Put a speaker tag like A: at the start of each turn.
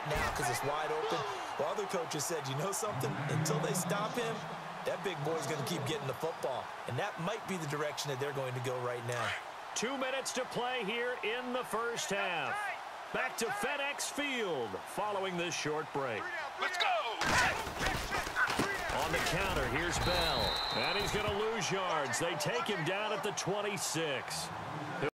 A: it now because it's wide open. Well, other coaches said, you know something? Until they stop him, that big boy's going to keep getting the football. And that might be the direction that they're going to go right now. 2 minutes to play here in the first half. Back to FedEx Field following this short break.
B: Let's go!
A: On the counter, here's Bell. And he's going to lose yards. They take him down at the 26.